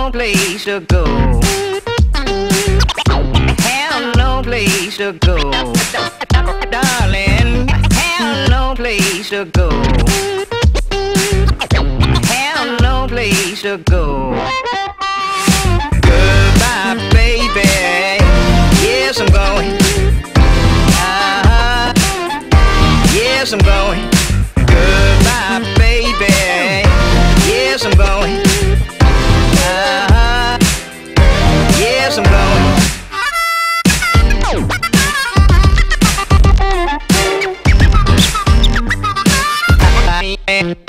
no place to go. Have no place to go. Darling, have no place to go. Have no place to go. Goodbye, baby. Yes, I'm going. Yes, I'm going. Goodbye, baby. Yes, I'm going. Yes, I'm going.